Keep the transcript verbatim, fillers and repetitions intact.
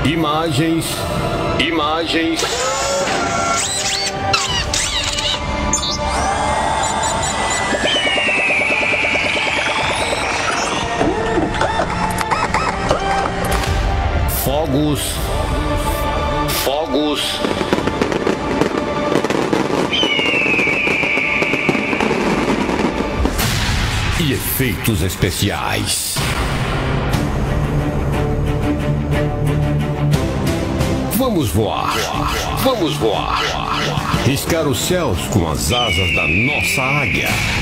Imagens, imagens. Fogos, fogos. E efeitos especiais. Vamos voar, vamos voar, riscar os céus com as asas da nossa águia.